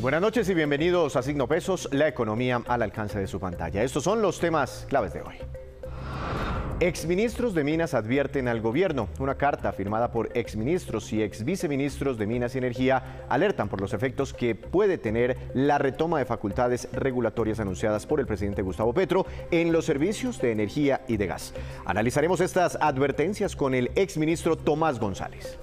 Buenas noches y bienvenidos a Signo Pesos, la economía al alcance de su pantalla. Estos son los temas claves de hoy. Exministros de Minas advierten al gobierno. Una carta firmada por exministros y exviceministros de Minas y Energía alertan por los efectos que puede tener la retoma de facultades regulatorias anunciadas por el presidente Gustavo Petro en los servicios de energía y de gas. Analizaremos estas advertencias con el exministro Tomás González.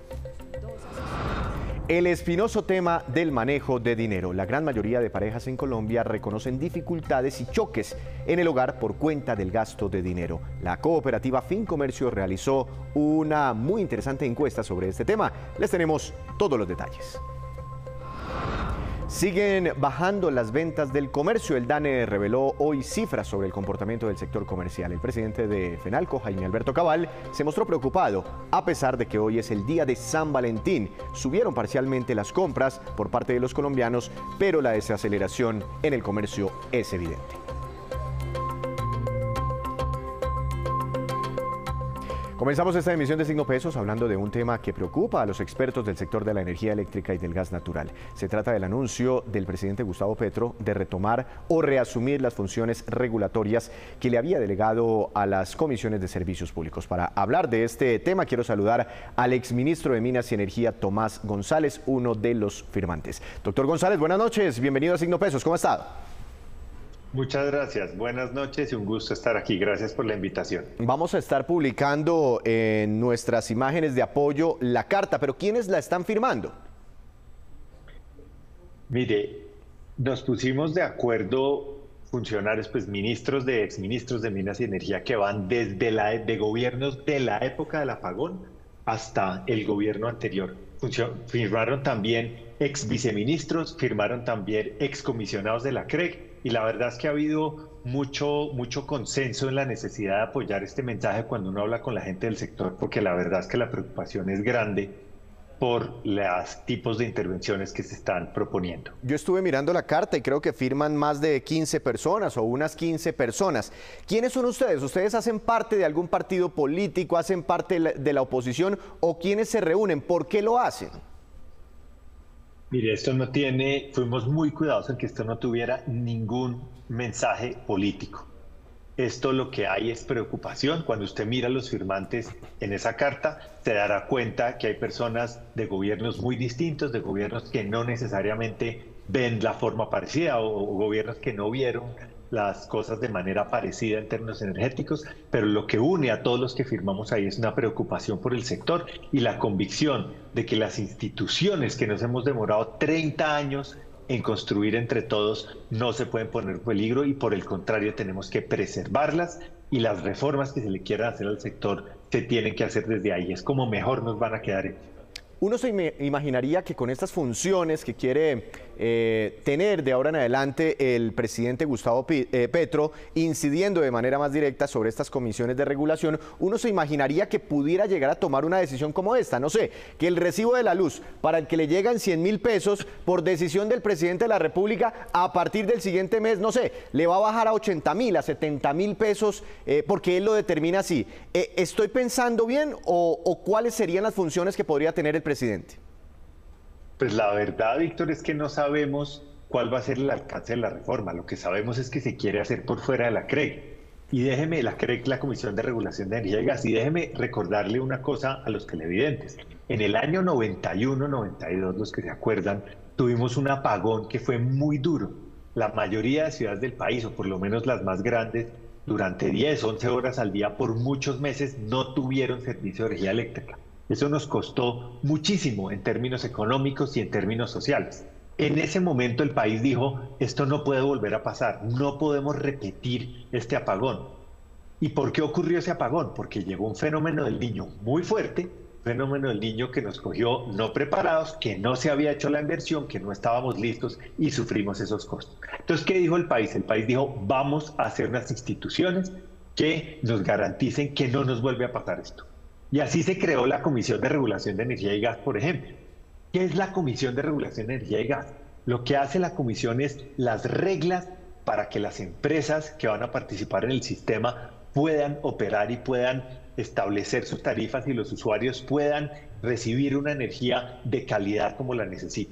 El espinoso tema del manejo de dinero. La gran mayoría de parejas en Colombia reconocen dificultades y choques en el hogar por cuenta del gasto de dinero. La cooperativa Fincomercio realizó una muy interesante encuesta sobre este tema. Les tenemos todos los detalles. Siguen bajando las ventas del comercio. El DANE reveló hoy cifras sobre el comportamiento del sector comercial. El presidente de FENALCO, Jaime Alberto Cabal, se mostró preocupado, a pesar de que hoy es el día de San Valentín. Subieron parcialmente las compras por parte de los colombianos, pero la desaceleración en el comercio es evidente. Comenzamos esta emisión de Signo Pesos hablando de un tema que preocupa a los expertos del sector de la energía eléctrica y del gas natural. Se trata del anuncio del presidente Gustavo Petro de retomar o reasumir las funciones regulatorias que le había delegado a las comisiones de servicios públicos. Para hablar de este tema quiero saludar al exministro de Minas y Energía, Tomás González, uno de los firmantes. Doctor González, buenas noches, bienvenido a Signo Pesos, ¿cómo ha estado? Muchas gracias, buenas noches y un gusto estar aquí. Gracias por la invitación. Vamos a estar publicando en nuestras imágenes de apoyo la carta, pero ¿quiénes la están firmando? Mire, nos pusimos de acuerdo funcionarios, pues ministros de exministros de Minas y Energía que van desde de gobiernos de la época del apagón hasta el gobierno anterior. Firmaron también ex viceministros, firmaron también excomisionados de la CREG. Y la verdad es que ha habido mucho consenso en la necesidad de apoyar este mensaje cuando uno habla con la gente del sector, porque la verdad es que la preocupación es grande por los tipos de intervenciones que se están proponiendo. Yo estuve mirando la carta y creo que firman más de 15 personas o unas 15 personas. ¿Quiénes son ustedes? ¿Ustedes hacen parte de algún partido político, hacen parte de la oposición o quiénes se reúnen? ¿Por qué lo hacen? Mire, fuimos muy cuidadosos en que esto no tuviera ningún mensaje político. Esto lo que hay es preocupación. Cuando usted mira a los firmantes en esa carta, se dará cuenta que hay personas de gobiernos muy distintos, de gobiernos que no necesariamente ven la forma parecida o gobiernos que no vieron las cosas de manera parecida en términos energéticos, pero lo que une a todos los que firmamos ahí es una preocupación por el sector y la convicción de que las instituciones que nos hemos demorado 30 años en construir entre todos no se pueden poner en peligro y por el contrario tenemos que preservarlas y las reformas que se le quieran hacer al sector se tienen que hacer desde ahí. Es como mejor nos van a quedar. Uno se imaginaría que con estas funciones que quiere tener de ahora en adelante el presidente Gustavo Petro, incidiendo de manera más directa sobre estas comisiones de regulación, uno se imaginaría que pudiera llegar a tomar una decisión como esta. No sé, que el recibo de la luz para el que le llegan 100.000 pesos por decisión del presidente de la República, a partir del siguiente mes, no sé, le va a bajar a 80.000, a 70.000 pesos, porque él lo determina así. ¿Estoy pensando bien o cuáles serían las funciones que podría tener el presidente? Pues la verdad, Víctor, es que no sabemos cuál va a ser el alcance de la reforma. Lo que sabemos es que se quiere hacer por fuera de la CREG. Y déjeme, la CREG, la Comisión de Regulación de Energía y Gas, y déjeme recordarle una cosa a los televidentes. En el año 91, 92, los que se acuerdan, tuvimos un apagón que fue muy duro. La mayoría de ciudades del país, o por lo menos las más grandes, durante 10, 11 horas al día por muchos meses no tuvieron servicio de energía eléctrica. Eso nos costó muchísimo en términos económicos y en términos sociales. En ese momento el país dijo, esto no puede volver a pasar, no podemos repetir este apagón. ¿Y por qué ocurrió ese apagón? Porque llegó un fenómeno del Niño muy fuerte, fenómeno del Niño que nos cogió no preparados, que no se había hecho la inversión, que no estábamos listos y sufrimos esos costos. Entonces, ¿qué dijo el país? El país dijo, vamos a hacer unas instituciones que nos garanticen que no nos vuelve a pasar esto. Y así se creó la Comisión de Regulación de Energía y Gas, por ejemplo. ¿Qué es la Comisión de Regulación de Energía y Gas? Lo que hace la comisión es las reglas para que las empresas que van a participar en el sistema puedan operar y puedan establecer sus tarifas y los usuarios puedan recibir una energía de calidad como la necesitan.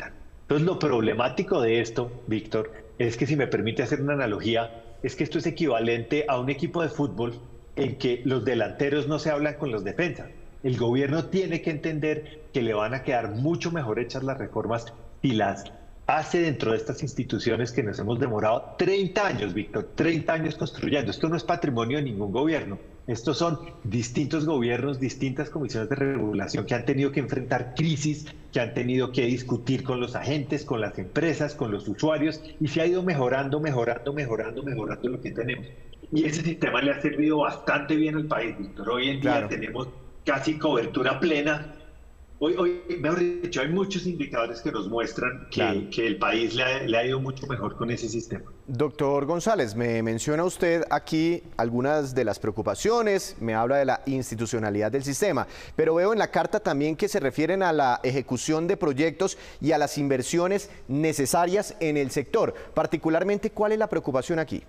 Entonces, lo problemático de esto, Víctor, es que si me permite hacer una analogía, es que esto es equivalente a un equipo de fútbol en que los delanteros no se hablan con los defensas. El gobierno tiene que entender que le van a quedar mucho mejor hechas las reformas si las hace dentro de estas instituciones que nos hemos demorado 30 años, Víctor, 30 años construyendo. Esto no es patrimonio de ningún gobierno. Estos son distintos gobiernos, distintas comisiones de regulación que han tenido que enfrentar crisis, que han tenido que discutir con los agentes, con las empresas, con los usuarios, y se ha ido mejorando lo que tenemos. Y ese sistema le ha servido bastante bien al país, Víctor. Hoy en día tenemos casi cobertura plena. Hoy, mejor dicho, hay muchos indicadores que nos muestran que el país le ha ido mucho mejor con ese sistema. Doctor González, me menciona usted aquí algunas de las preocupaciones, me habla de la institucionalidad del sistema, pero veo en la carta también que se refieren a la ejecución de proyectos y a las inversiones necesarias en el sector. Particularmente, ¿cuál es la preocupación aquí?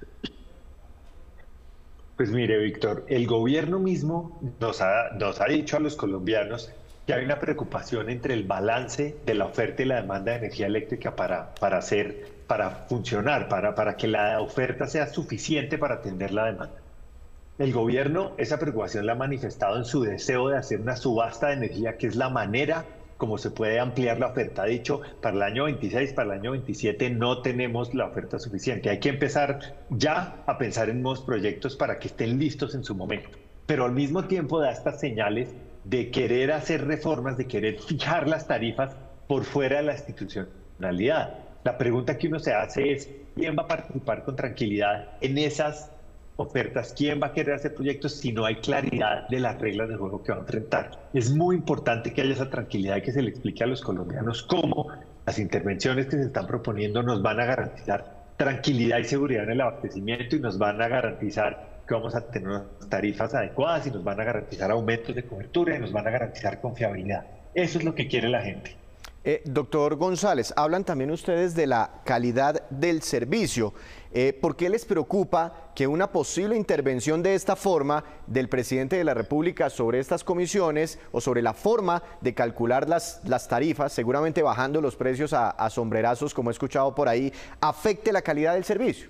Pues mire, Víctor, el gobierno mismo nos ha dicho a los colombianos que hay una preocupación entre el balance de la oferta y la demanda de energía eléctrica para funcionar, para que la oferta sea suficiente para atender la demanda. El gobierno esa preocupación la ha manifestado en su deseo de hacer una subasta de energía, que es la manera como se puede ampliar la oferta. Ha dicho, para el año 26, para el año 27 no tenemos la oferta suficiente. Hay que empezar ya a pensar en nuevos proyectos para que estén listos en su momento. Pero al mismo tiempo da estas señales de querer hacer reformas, de querer fijar las tarifas por fuera de la institucionalidad. La pregunta que uno se hace es, ¿quién va a participar con tranquilidad en esas ofertas? ¿Quién va a querer hacer proyectos si no hay claridad de las reglas de juego que va a enfrentar? Es muy importante que haya esa tranquilidad y que se le explique a los colombianos cómo las intervenciones que se están proponiendo nos van a garantizar tranquilidad y seguridad en el abastecimiento y nos van a garantizar que vamos a tener unas tarifas adecuadas y nos van a garantizar aumentos de cobertura y nos van a garantizar confiabilidad. Eso es lo que quiere la gente. Doctor González, hablan también ustedes de la calidad del servicio. ¿Por qué les preocupa que una posible intervención de esta forma del presidente de la República sobre estas comisiones o sobre la forma de calcular las tarifas, seguramente bajando los precios a sombrerazos, como he escuchado por ahí, afecte la calidad del servicio?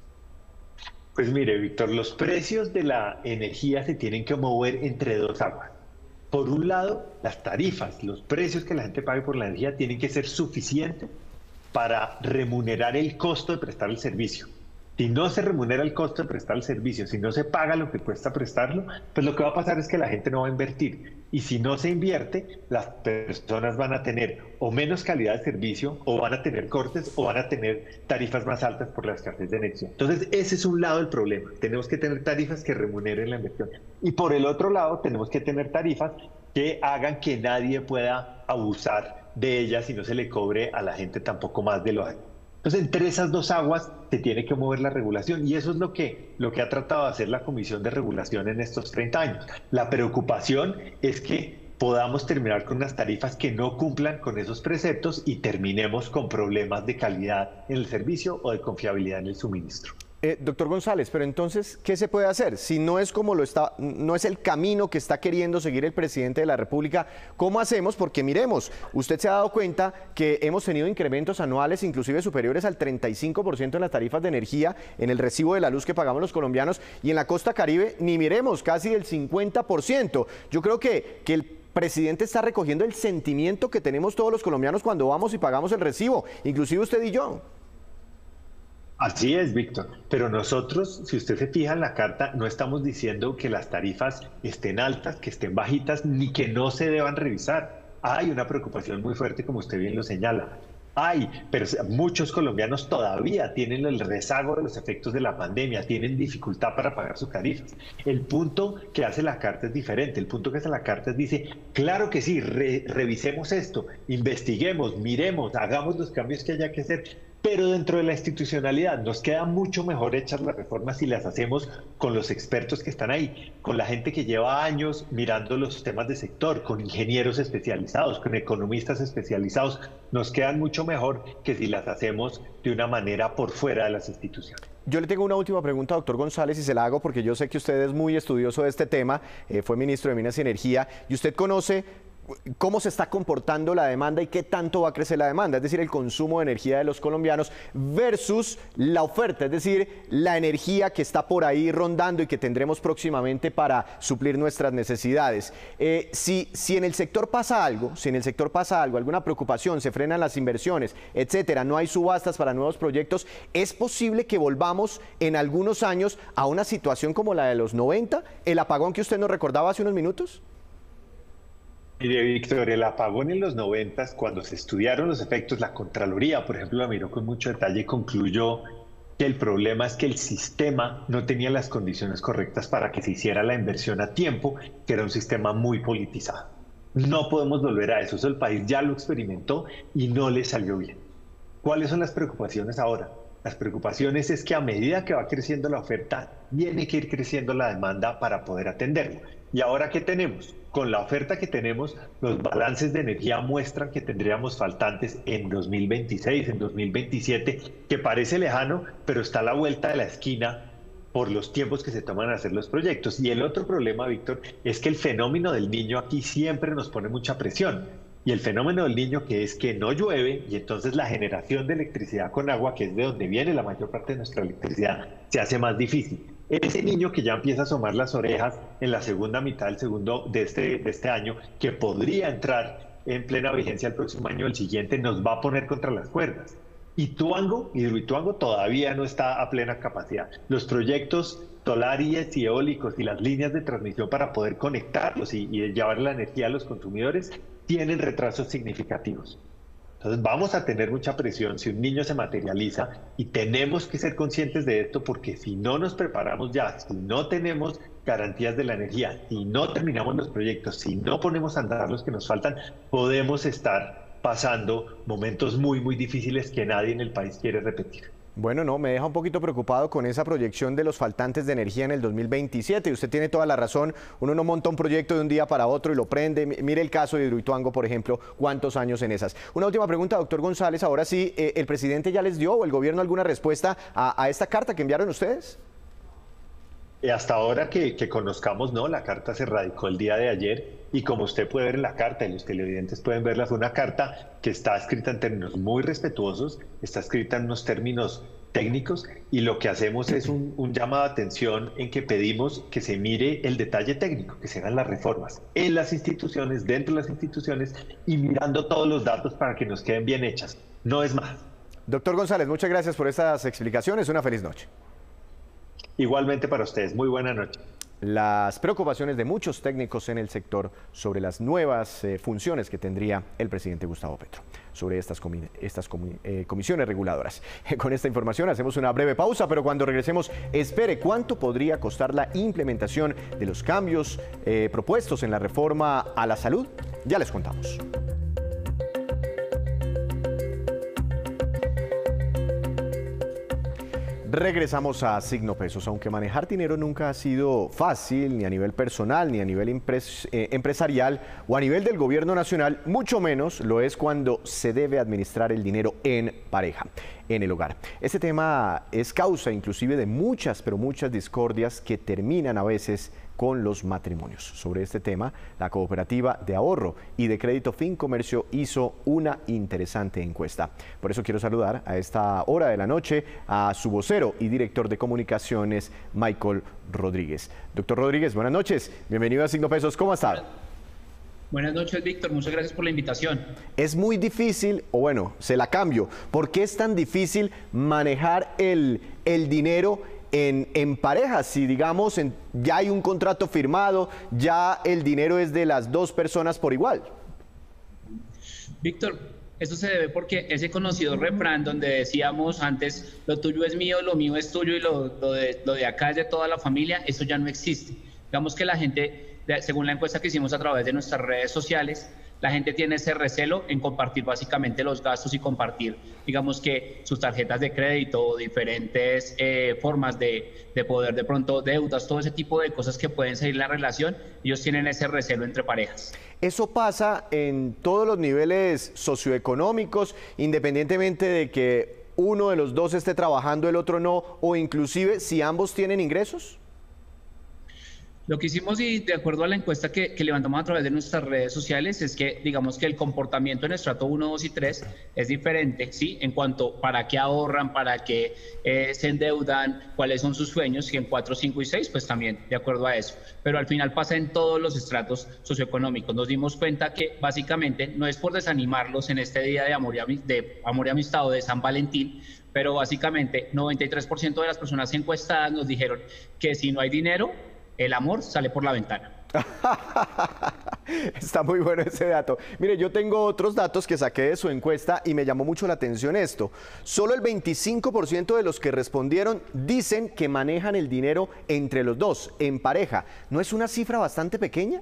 Pues mire, Víctor, los precios de la energía se tienen que mover entre dos aguas. Por un lado, las tarifas, los precios que la gente pague por la energía tienen que ser suficientes para remunerar el costo de prestar el servicio. Si no se remunera el costo de prestar el servicio, si no se paga lo que cuesta prestarlo, pues lo que va a pasar es que la gente no va a invertir. Y si no se invierte, las personas van a tener o menos calidad de servicio, o van a tener cortes, o van a tener tarifas más altas por la escasez de energía. Entonces, ese es un lado del problema. Tenemos que tener tarifas que remuneren la inversión. Y por el otro lado, tenemos que tener tarifas que hagan que nadie pueda abusar de ellas y no se le cobre a la gente tampoco más de lo que. Entonces, entre esas dos aguas se tiene que mover la regulación y eso es lo que ha tratado de hacer la Comisión de Regulación en estos 30 años. La preocupación es que podamos terminar con unas tarifas que no cumplan con esos preceptos y terminemos con problemas de calidad en el servicio o de confiabilidad en el suministro. Doctor González, pero entonces, ¿qué se puede hacer? Si no es no es el camino que está queriendo seguir el presidente de la República, ¿cómo hacemos? Porque miremos, usted se ha dado cuenta que hemos tenido incrementos anuales inclusive superiores al 35% en las tarifas de energía, en el recibo de la luz que pagamos los colombianos, y en la costa Caribe ni miremos, casi el 50%. Yo creo que el presidente está recogiendo el sentimiento que tenemos todos los colombianos cuando vamos y pagamos el recibo, inclusive usted y yo. Así es, Víctor. Pero nosotros, si usted se fija en la carta, no estamos diciendo que las tarifas estén altas, que estén bajitas, ni que no se deban revisar. Hay una preocupación muy fuerte, como usted bien lo señala. Pero muchos colombianos todavía tienen el rezago de los efectos de la pandemia, tienen dificultad para pagar sus tarifas. El punto que hace la carta es diferente. El punto que hace la carta dice, claro que sí, revisemos esto, investiguemos, miremos, hagamos los cambios que haya que hacer. Pero dentro de la institucionalidad nos queda mucho mejor hechas las reformas si las hacemos con los expertos que están ahí, con la gente que lleva años mirando los temas de sector, con ingenieros especializados, con economistas especializados. Nos quedan mucho mejor que si las hacemos de una manera por fuera de las instituciones. Yo le tengo una última pregunta, doctor González, y se la hago porque yo sé que usted es muy estudioso de este tema, fue ministro de Minas y Energía, y usted conoce cómo se está comportando la demanda y qué tanto va a crecer la demanda, es decir, el consumo de energía de los colombianos versus la oferta, es decir, la energía que está por ahí rondando y que tendremos próximamente para suplir nuestras necesidades. Si en el sector pasa algo, alguna preocupación, se frenan las inversiones, etcétera, no hay subastas para nuevos proyectos, ¿es posible que volvamos en algunos años a una situación como la de los 90, el apagón que usted nos recordaba hace unos minutos? Mire, Víctor, el apagón en los 90, cuando se estudiaron los efectos, la Contraloría, por ejemplo, la miró con mucho detalle y concluyó que el problema es que el sistema no tenía las condiciones correctas para que se hiciera la inversión a tiempo, que era un sistema muy politizado. No podemos volver a eso, el país ya lo experimentó y no le salió bien. ¿Cuáles son las preocupaciones ahora? Las preocupaciones es que a medida que va creciendo la oferta, tiene que ir creciendo la demanda para poder atenderlo. ¿Y ahora qué tenemos? Con la oferta que tenemos, los balances de energía muestran que tendríamos faltantes en 2026, en 2027, que parece lejano, pero está a la vuelta de la esquina por los tiempos que se toman a hacer los proyectos. Y el otro problema, Víctor, es que el fenómeno del Niño aquí siempre nos pone mucha presión. Y el fenómeno del Niño, que es que no llueve, y entonces la generación de electricidad con agua, que es de donde viene la mayor parte de nuestra electricidad, se hace más difícil. Ese niño que ya empieza a asomar las orejas en la segunda mitad de este año, que podría entrar en plena vigencia el próximo año, el siguiente, nos va a poner contra las cuerdas. Hidroituango todavía no está a plena capacidad. Los proyectos solares y eólicos y las líneas de transmisión para poder conectarlos y llevar la energía a los consumidores tienen retrasos significativos. Entonces vamos a tener mucha presión si un niño se materializa y tenemos que ser conscientes de esto porque si no nos preparamos ya, si no tenemos garantías de la energía, si no terminamos los proyectos, si no ponemos a andar los que nos faltan, podemos estar pasando momentos muy, muy difíciles que nadie en el país quiere repetir. Bueno, no, me deja un poquito preocupado con esa proyección de los faltantes de energía en el 2027. Y usted tiene toda la razón, uno no monta un proyecto de un día para otro y lo prende. Mire el caso de Hidroituango, por ejemplo, cuántos años en esas. Una última pregunta, doctor González, ahora sí, ¿el presidente ya les dio o el gobierno alguna respuesta a esta carta que enviaron ustedes? Hasta ahora que conozcamos, no, la carta se radicó el día de ayer y como usted puede ver en la carta y los televidentes pueden verla, fue una carta que está escrita en términos muy respetuosos, está escrita en unos términos técnicos y lo que hacemos es un llamado de atención en que pedimos que se mire el detalle técnico, que se hagan las reformas en las instituciones, dentro de las instituciones y mirando todos los datos para que nos queden bien hechas. No es más. Doctor González, muchas gracias por estas explicaciones. Una feliz noche. Igualmente para ustedes. Muy buena noche. Las preocupaciones de muchos técnicos en el sector sobre las nuevas funciones que tendría el presidente Gustavo Petro, sobre estas comisiones reguladoras. Con esta información hacemos una breve pausa, pero cuando regresemos, espere cuánto podría costar la implementación de los cambios propuestos en la reforma a la salud. Ya les contamos. Regresamos a Signo Pesos. Aunque manejar dinero nunca ha sido fácil, ni a nivel personal, ni a nivel empresarial o a nivel del gobierno nacional, mucho menos lo es cuando se debe administrar el dinero en pareja, en el hogar. Este tema es causa inclusive de muchas, pero muchas discordias que terminan a veces con los matrimonios. Sobre este tema, la Cooperativa de Ahorro y de Crédito Fincomercio hizo una interesante encuesta. Por eso quiero saludar a esta hora de la noche a su vocero y director de comunicaciones, Michael Rodríguez. Doctor Rodríguez, buenas noches. Bienvenido a Signo Pesos. ¿Cómo está? Buenas noches, Víctor. Muchas gracias por la invitación. Es muy difícil, o bueno, se la cambio. ¿Por qué es tan difícil manejar el dinero en parejas? Si digamos ya hay un contrato firmado, ya el dinero es de las dos personas por igual. Víctor, eso se debe porque ese conocido refrán donde decíamos antes, lo tuyo es mío, lo mío es tuyo y lo de acá es de toda la familia, eso ya no existe. Digamos que la gente, según la encuesta que hicimos a través de nuestras redes sociales, la gente tiene ese recelo en compartir básicamente los gastos y compartir, digamos que sus tarjetas de crédito o diferentes formas de poder de pronto deudas, todo ese tipo de cosas que pueden seguir la relación, ellos tienen ese recelo entre parejas. Eso pasa en todos los niveles socioeconómicos, independientemente de que uno de los dos esté trabajando, el otro no, o inclusive si ambos tienen ingresos. Lo que hicimos y de acuerdo a la encuesta que levantamos a través de nuestras redes sociales es que digamos que el comportamiento en estrato 1, 2 y 3 es diferente, ¿sí? En cuanto para qué ahorran, para qué se endeudan, cuáles son sus sueños, y en 4, 5 y 6 pues también de acuerdo a eso. Pero al final pasa en todos los estratos socioeconómicos. Nos dimos cuenta que básicamente no es por desanimarlos en este día de amor y amistad o de San Valentín, pero básicamente 93% de las personas encuestadas nos dijeron que si no hay dinero, el amor sale por la ventana. Está muy bueno ese dato. Mire, yo tengo otros datos que saqué de su encuesta y me llamó mucho la atención esto. Solo el 25% de los que respondieron dicen que manejan el dinero entre los dos, en pareja. ¿No es una cifra bastante pequeña?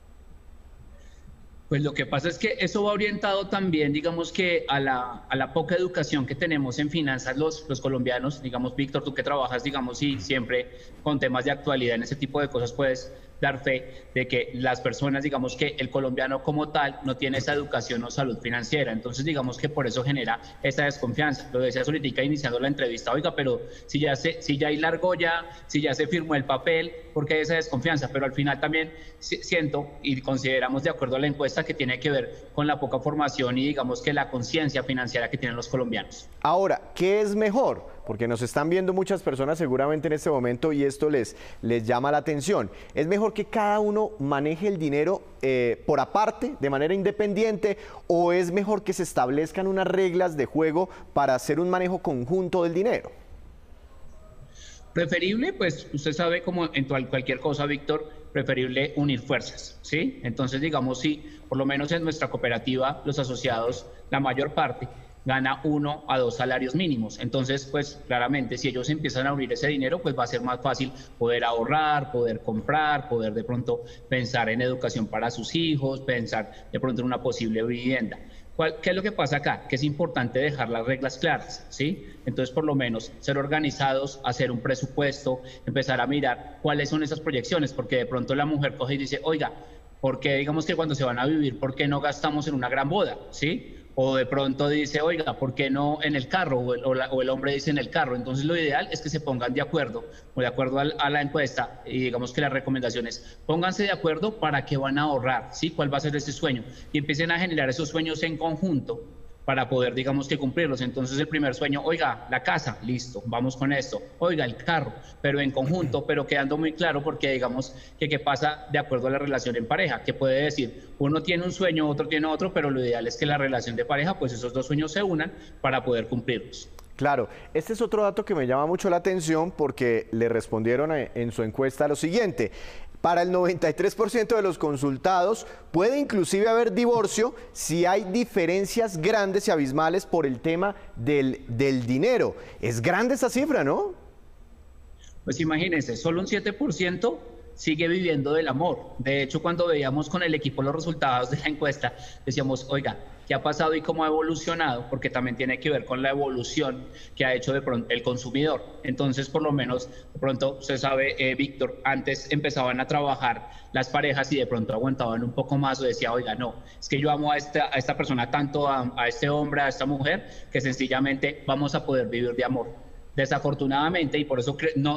Pues lo que pasa es que eso va orientado también, digamos que a la poca educación que tenemos en finanzas los colombianos. Digamos, Víctor, tú que trabajas, digamos, y siempre con temas de actualidad en ese tipo de cosas puedes dar fe de que las personas, digamos que el colombiano como tal no tiene esa educación o salud financiera. Entonces, digamos que por eso genera esa desconfianza. Lo decía ahorita iniciando la entrevista, oiga, pero si ya hay la argolla, si ya se firmó el papel, ¿por qué hay esa desconfianza? Pero al final también siento y consideramos de acuerdo a la encuesta que tiene que ver con la poca formación y digamos que la conciencia financiera que tienen los colombianos. Ahora, ¿qué es mejor? Porque nos están viendo muchas personas seguramente en este momento y esto les llama la atención. ¿Es mejor que cada uno maneje el dinero por aparte, de manera independiente, o es mejor que se establezcan unas reglas de juego para hacer un manejo conjunto del dinero? Preferible, pues usted sabe, como en cualquier cosa, Víctor, preferible unir fuerzas, ¿sí? Entonces, digamos, si por lo menos en nuestra cooperativa, los asociados, la mayor parte, gana 1 a 2 salarios mínimos. Entonces, pues claramente, si ellos empiezan a unir ese dinero, pues va a ser más fácil poder ahorrar, poder comprar, poder de pronto pensar en educación para sus hijos, pensar de pronto en una posible vivienda. ¿Qué es lo que pasa acá? Que es importante dejar las reglas claras, ¿sí? Entonces, por lo menos, ser organizados, hacer un presupuesto, empezar a mirar cuáles son esas proyecciones, porque de pronto la mujer coge y dice, oiga, ¿por qué digamos que cuando se van a vivir, por qué no gastamos en una gran boda, ¿sí? O de pronto dice, oiga, ¿por qué no en el carro? O el hombre dice en el carro. Entonces lo ideal es que se pongan de acuerdo, o de acuerdo a la encuesta, y digamos que las recomendaciones, pónganse de acuerdo para qué van a ahorrar, ¿sí? ¿Cuál va a ser ese sueño? Y empiecen a generar esos sueños en conjunto para poder, digamos que cumplirlos. Entonces el primer sueño, oiga, la casa, listo, vamos con esto, oiga, el carro, pero en conjunto, pero quedando muy claro, porque digamos que qué pasa de acuerdo a la relación en pareja, que puede decir, uno tiene un sueño, otro tiene otro, pero lo ideal es que la relación de pareja, pues esos dos sueños se unan para poder cumplirlos. Claro, este es otro dato que me llama mucho la atención porque le respondieron en su encuesta lo siguiente. Para el 93% de los consultados puede inclusive haber divorcio si hay diferencias grandes y abismales por el tema del dinero. Es grande esa cifra, ¿no? Pues imagínense, solo un 7% sigue viviendo del amor. De hecho, cuando veíamos con el equipo los resultados de la encuesta, decíamos, oiga, ¿qué ha pasado y cómo ha evolucionado? Porque también tiene que ver con la evolución que ha hecho de pronto el consumidor. Entonces, por lo menos, de pronto, usted sabe, Víctor, antes empezaban a trabajar las parejas y de pronto aguantaban un poco más o decía, oiga, no, es que yo amo a esta persona tanto, a este hombre, a esta mujer, que sencillamente vamos a poder vivir de amor. Desafortunadamente, y por eso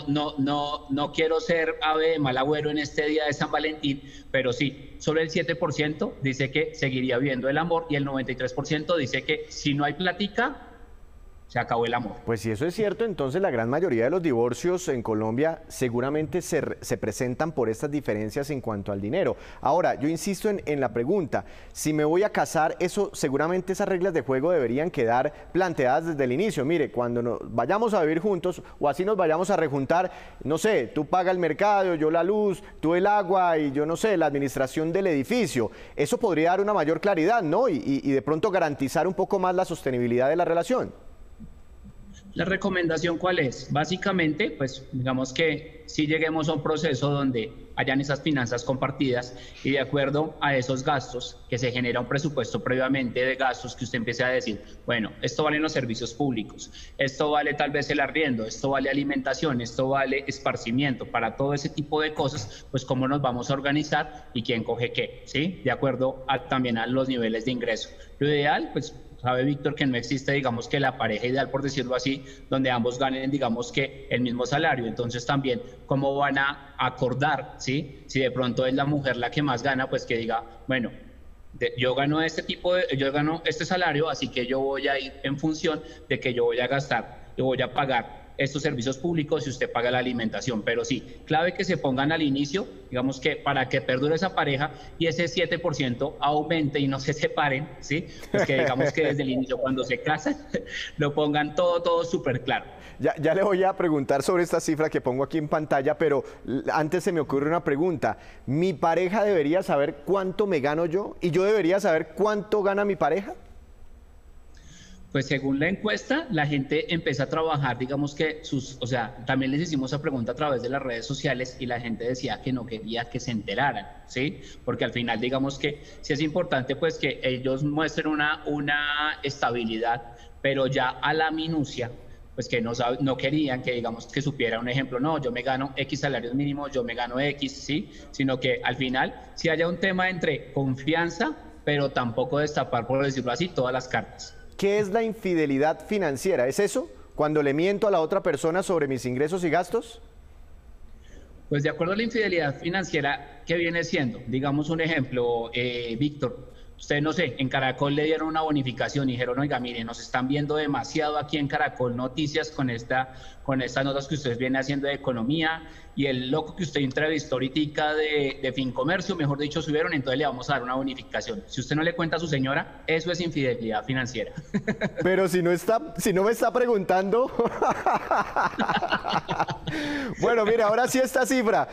no quiero ser ave de mal agüero en este día de San Valentín, pero sí, solo el 7% dice que seguiría viendo el amor y el 93% dice que si no hay plática, se acabó el amor. Pues si eso es cierto, entonces la gran mayoría de los divorcios en Colombia seguramente se presentan por estas diferencias en cuanto al dinero. Ahora, yo insisto en la pregunta, si me voy a casar, seguramente esas reglas de juego deberían quedar planteadas desde el inicio. Mire, cuando nos vayamos a vivir juntos o así nos vayamos a rejuntar, no sé, tú pagas el mercado, yo la luz, tú el agua y yo no sé, la administración del edificio. Eso podría dar una mayor claridad, ¿no? Y de pronto garantizar un poco más la sostenibilidad de la relación. ¿La recomendación cuál es? Básicamente, pues digamos que si lleguemos a un proceso donde hayan esas finanzas compartidas y de acuerdo a esos gastos, que se genera un presupuesto previamente de gastos que usted empiece a decir, bueno, esto vale los servicios públicos, esto vale tal vez el arriendo, esto vale alimentación, esto vale esparcimiento, para todo ese tipo de cosas, pues cómo nos vamos a organizar y quién coge qué, ¿sí? De acuerdo también a los niveles de ingreso. Lo ideal, pues sabe Víctor que no existe, digamos, que la pareja ideal, por decirlo así, donde ambos ganen, digamos, que el mismo salario. Entonces también, ¿cómo van a acordar, ¿sí? Si de pronto es la mujer la que más gana, pues que diga, bueno, yo gano yo gano este salario, así que yo voy a ir en función de que yo voy a gastar, yo voy a pagar estos servicios públicos y usted paga la alimentación. Pero sí, clave que se pongan al inicio, digamos que para que perdure esa pareja y ese 7% aumente y no se separen, ¿sí? Pues que digamos que desde el inicio, cuando se casan, lo pongan todo súper claro. Ya le voy a preguntar sobre esta cifra que pongo aquí en pantalla, pero antes se me ocurre una pregunta. ¿Mi pareja debería saber cuánto me gano yo y yo debería saber cuánto gana mi pareja? Pues según la encuesta, la gente empieza a trabajar, digamos que o sea, también les hicimos esa pregunta a través de las redes sociales y la gente decía que no quería que se enteraran, ¿sí? Porque al final, digamos que sí es importante pues que ellos muestren una estabilidad, pero ya a la minucia, pues que no querían que, digamos, que supiera un ejemplo, no, yo me gano X salarios mínimos, yo me gano X, ¿sí? Sino que al final sí haya un tema entre confianza, pero tampoco destapar, por decirlo así, todas las cartas. ¿Qué es la infidelidad financiera? ¿Es eso? ¿Cuando le miento a la otra persona sobre mis ingresos y gastos? Pues de acuerdo a la infidelidad financiera, ¿qué viene siendo? Digamos un ejemplo, Víctor, usted no sé, en Caracol le dieron una bonificación y dijeron, oiga, mire, nos están viendo demasiado aquí en Caracol Noticias con estas notas que ustedes vienen haciendo de economía y el loco que usted entrevistó ahorita de Fincomercio, mejor dicho, subieron, entonces le vamos a dar una bonificación. Si usted no le cuenta a su señora, eso es infidelidad financiera. Pero si no me está preguntando. Bueno, mira, ahora sí esta cifra,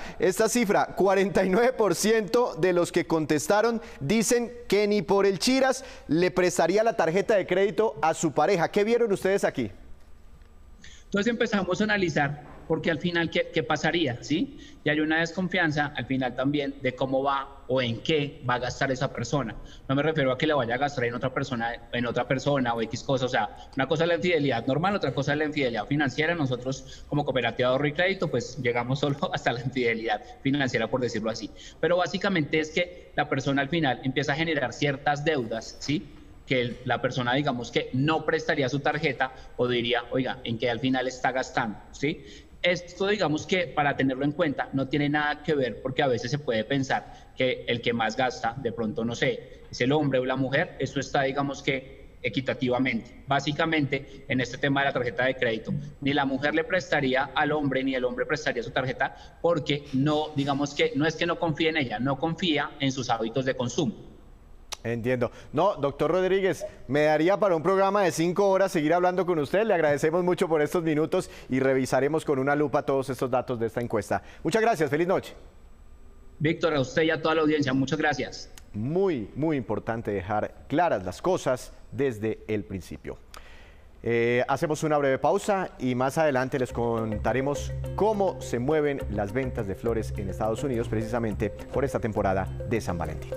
49% de los que contestaron dicen que ni por el chiras le prestaría la tarjeta de crédito a su pareja. ¿Qué vieron ustedes aquí? Entonces empezamos a analizar, porque al final, ¿qué pasaría? ¿Sí? Y hay una desconfianza al final también de cómo va o en qué va a gastar esa persona. No me refiero a que le vaya a gastar en otra persona o X cosa. O sea, una cosa es la infidelidad normal, otra cosa es la infidelidad financiera. Nosotros, como cooperativa de ahorro y crédito, pues llegamos solo hasta la infidelidad financiera, por decirlo así. Pero básicamente es que la persona al final empieza a generar ciertas deudas, ¿sí? Que la persona, digamos, que no prestaría su tarjeta o diría, oiga, ¿en qué al final está gastando? ¿Sí? Esto, digamos que para tenerlo en cuenta, no tiene nada que ver porque a veces se puede pensar que el que más gasta, de pronto, no sé, es el hombre o la mujer. Eso está, digamos que equitativamente. Básicamente, en este tema de la tarjeta de crédito, ni la mujer le prestaría al hombre, ni el hombre prestaría su tarjeta porque no, digamos que no es que no confíe en ella, no confía en sus hábitos de consumo. Entiendo. No, doctor Rodríguez, me daría para un programa de 5 horas seguir hablando con usted. Le agradecemos mucho por estos minutos y revisaremos con una lupa todos estos datos de esta encuesta. Muchas gracias, feliz noche. Víctor, a usted y a toda la audiencia, muchas gracias. Muy importante dejar claras las cosas desde el principio. Hacemos una breve pausa y más adelante les contaremos cómo se mueven las ventas de flores en Estados Unidos precisamente por esta temporada de San Valentín.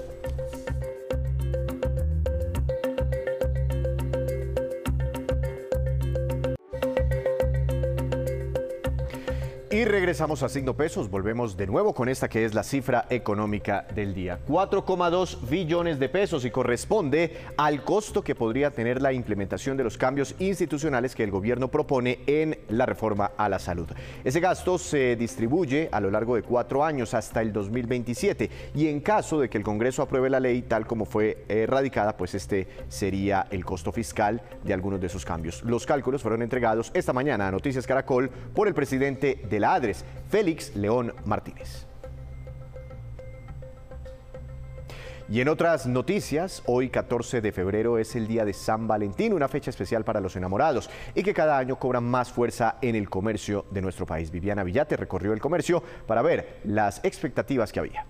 Y regresamos a Signo Pesos, volvemos de nuevo con esta que es la cifra económica del día. 4,2 billones de pesos y corresponde al costo que podría tener la implementación de los cambios institucionales que el gobierno propone en la reforma a la salud. Ese gasto se distribuye a lo largo de 4 años hasta el 2027 y en caso de que el Congreso apruebe la ley tal como fue radicada, pues este sería el costo fiscal de algunos de esos cambios. Los cálculos fueron entregados esta mañana a Noticias Caracol por el presidente de la ADRES, Félix León Martínez. Y en otras noticias, hoy 14 de febrero es el día de San Valentín, una fecha especial para los enamorados y que cada año cobra más fuerza en el comercio de nuestro país. Viviana Villate recorrió el comercio para ver las expectativas que había.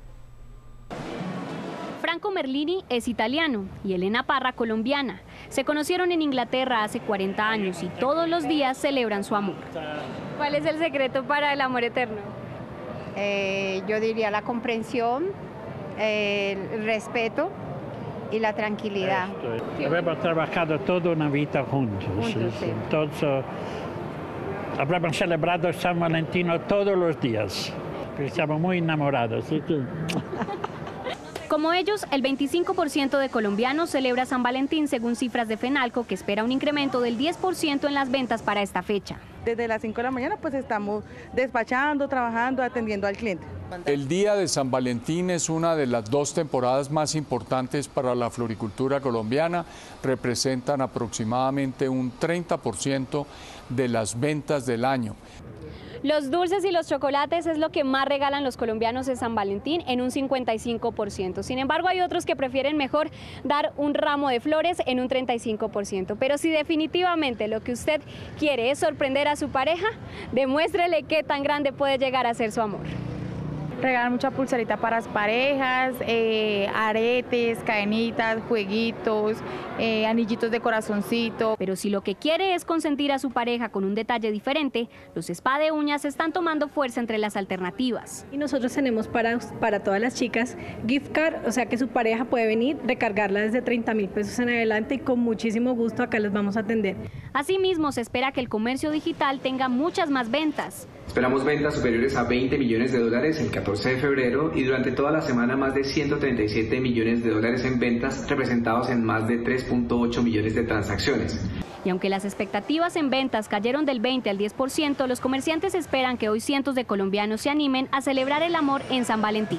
Franco Merlini es italiano y Elena Parra colombiana. Se conocieron en Inglaterra hace 40 años y todos los días celebran su amor. ¿Cuál es el secreto para el amor eterno? Yo diría la comprensión, el respeto y la tranquilidad. Hemos trabajado toda una vida juntos. Sí. Entonces, habremos celebrado San Valentín todos los días. Estamos muy enamorados. ¿Sí? Como ellos, el 25% de colombianos celebra San Valentín según cifras de FENALCO, que espera un incremento del 10% en las ventas para esta fecha. Desde las 5 de la mañana pues estamos despachando, trabajando, atendiendo al cliente. El Día de San Valentín es una de las 2 temporadas más importantes para la floricultura colombiana. Representan aproximadamente un 30% de las ventas del año. Los dulces y los chocolates es lo que más regalan los colombianos en San Valentín, en un 55%. Sin embargo, hay otros que prefieren mejor dar un ramo de flores en un 35%. Pero si definitivamente lo que usted quiere es sorprender a su pareja, demuéstrele qué tan grande puede llegar a ser su amor. Regalan mucha pulserita para las parejas, aretes, cadenitas, jueguitos, anillitos de corazoncito. Pero si lo que quiere es consentir a su pareja con un detalle diferente, los spa de uñas están tomando fuerza entre las alternativas. Y nosotros tenemos para todas las chicas gift card, o sea que su pareja puede venir, recargarla desde 30.000 pesos en adelante y con muchísimo gusto acá les vamos a atender. Asimismo, se espera que el comercio digital tenga muchas más ventas. Esperamos ventas superiores a 20 millones de dólares el 14 de febrero y durante toda la semana más de 137 millones de dólares en ventas, representados en más de 3.8 millones de transacciones. Y aunque las expectativas en ventas cayeron del 20 al 10%, los comerciantes esperan que hoy cientos de colombianos se animen a celebrar el amor en San Valentín.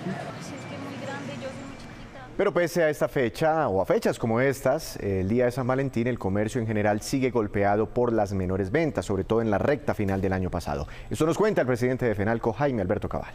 Pero pese a esta fecha o a fechas como estas, el día de San Valentín, el comercio en general sigue golpeado por las menores ventas, sobre todo en la recta final del año pasado. Esto nos cuenta el presidente de FENALCO, Jaime Alberto Cabal.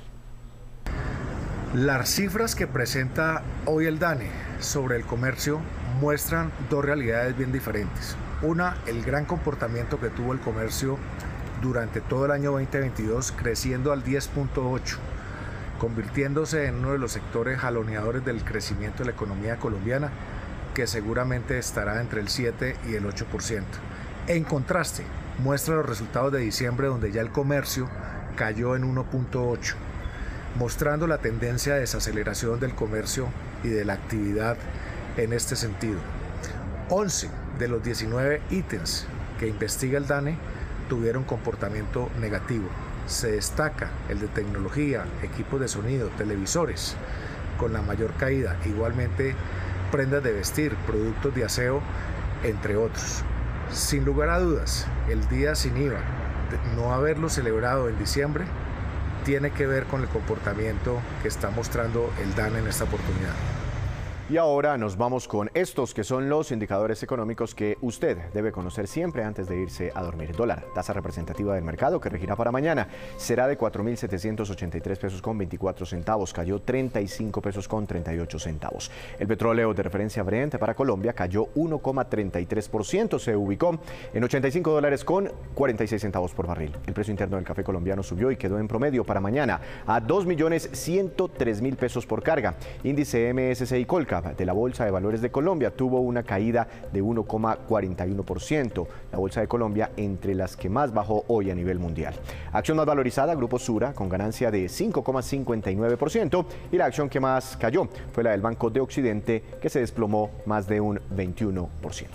Las cifras que presenta hoy el DANE sobre el comercio muestran 2 realidades bien diferentes. Una, el gran comportamiento que tuvo el comercio durante todo el año 2022, creciendo al 10.8%. convirtiéndose en uno de los sectores jaloneadores del crecimiento de la economía colombiana, que seguramente estará entre el 7 y el 8%. En contraste, muestra los resultados de diciembre, donde ya el comercio cayó en 1.8%, mostrando la tendencia de desaceleración del comercio y de la actividad en este sentido. 11 de los 19 ítems que investiga el DANE tuvieron comportamiento negativo. Se destaca el de tecnología, equipos de sonido, televisores, con la mayor caída. Igualmente, prendas de vestir, productos de aseo, entre otros. Sin lugar a dudas, el día sin IVA, de no haberlo celebrado en diciembre, tiene que ver con el comportamiento que está mostrando el DANE en esta oportunidad. Y ahora nos vamos con estos que son los indicadores económicos que usted debe conocer siempre antes de irse a dormir. Dólar, tasa representativa del mercado que regirá para mañana, será de 4.783 pesos con 24 centavos, cayó 35 pesos con 38 centavos. El petróleo de referencia Brent para Colombia cayó 1,33%, se ubicó en $85 con 46 centavos por barril. El precio interno del café colombiano subió y quedó en promedio para mañana a 2.103.000 pesos por carga. Índice MSCI Colcap de la Bolsa de Valores de Colombia tuvo una caída de 1,41%. La Bolsa de Colombia entre las que más bajó hoy a nivel mundial. Acción más valorizada, Grupo Sura, con ganancia de 5,59%, y la acción que más cayó fue la del Banco de Occidente, que se desplomó más de un 21%.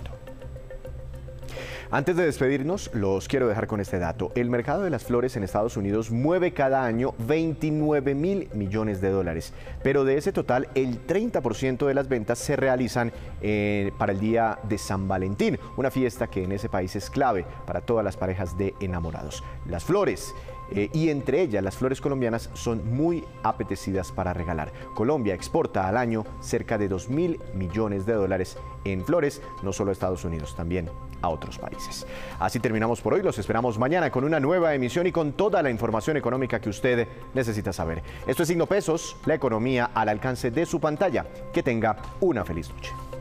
Antes de despedirnos, los quiero dejar con este dato. El mercado de las flores en Estados Unidos mueve cada año 29.000 millones de dólares, pero de ese total, el 30% de las ventas se realizan para el día de San Valentín, una fiesta que en ese país es clave para todas las parejas de enamorados. Las flores, y entre ellas las flores colombianas, son muy apetecidas para regalar. Colombia exporta al año cerca de 2.000 millones de dólares en flores, no solo a Estados Unidos, también a otros países. Así terminamos por hoy, los esperamos mañana con una nueva emisión y con toda la información económica que usted necesita saber. Esto es Signo Pesos, la economía al alcance de su pantalla. Que tenga una feliz noche.